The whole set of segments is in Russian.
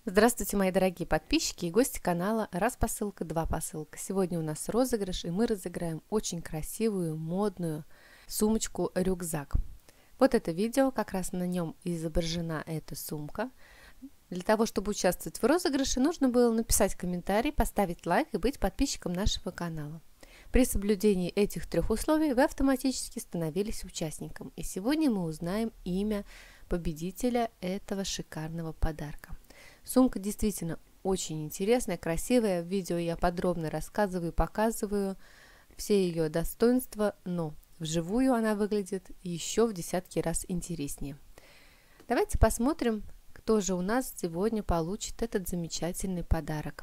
Здравствуйте, мои дорогие подписчики и гости канала «Раз посылка, два посылка». Сегодня у нас розыгрыш, и мы разыграем очень красивую, модную сумочку-рюкзак. Вот это видео, как раз на нем изображена эта сумка. Для того, чтобы участвовать в розыгрыше, нужно было написать комментарий, поставить лайк и быть подписчиком нашего канала. При соблюдении этих трех условий вы автоматически становились участником. И сегодня мы узнаем имя победителя этого шикарного подарка. Сумка действительно очень интересная, красивая. В видео я подробно рассказываю, показываю все ее достоинства, но вживую она выглядит еще в десятки раз интереснее. Давайте посмотрим, кто же у нас сегодня получит этот замечательный подарок.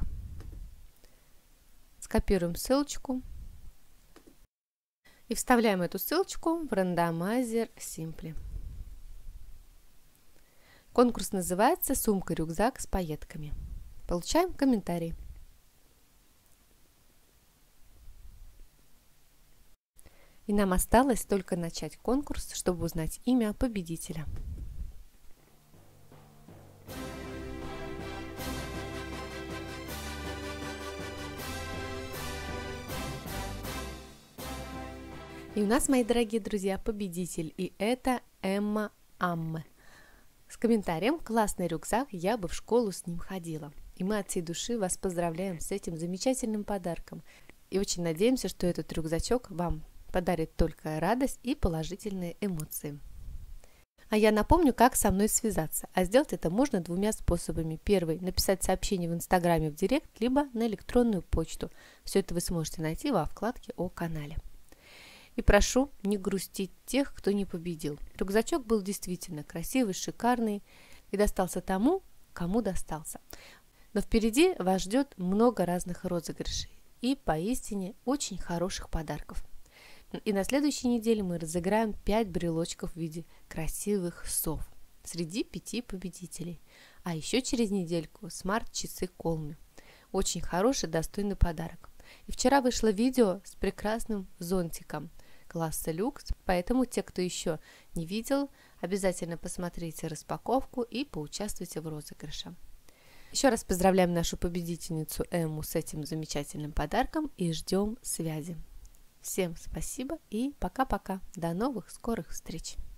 Скопируем ссылочку и вставляем эту ссылочку в рандомайзер Simply. Конкурс называется «Сумка-рюкзак с пайетками». Получаем комментарий. И нам осталось только начать конкурс, чтобы узнать имя победителя. И у нас, мои дорогие друзья, победитель, и это Эмма Амме. С комментарием «Классный рюкзак, я бы в школу с ним ходила». И мы от всей души вас поздравляем с этим замечательным подарком. И очень надеемся, что этот рюкзачок вам подарит только радость и положительные эмоции. А я напомню, как со мной связаться. А сделать это можно двумя способами. Первый – написать сообщение в Инстаграме в директ, либо на электронную почту. Все это вы сможете найти во вкладке о канале. И прошу не грустить тех, кто не победил. Рюкзачок был действительно красивый, шикарный и достался тому, кому достался. Но впереди вас ждет много разных розыгрышей и поистине очень хороших подарков. И на следующей неделе мы разыграем 5 брелочков в виде красивых сов среди 5 победителей. А еще через недельку смарт-часы Колми. Очень хороший, достойный подарок. И вчера вышло видео с прекрасным зонтиком класса люкс, поэтому те, кто еще не видел, обязательно посмотрите распаковку и поучаствуйте в розыгрыше. Еще раз поздравляем нашу победительницу Эмму с этим замечательным подарком и ждем связи. Всем спасибо и пока-пока. До новых скорых встреч!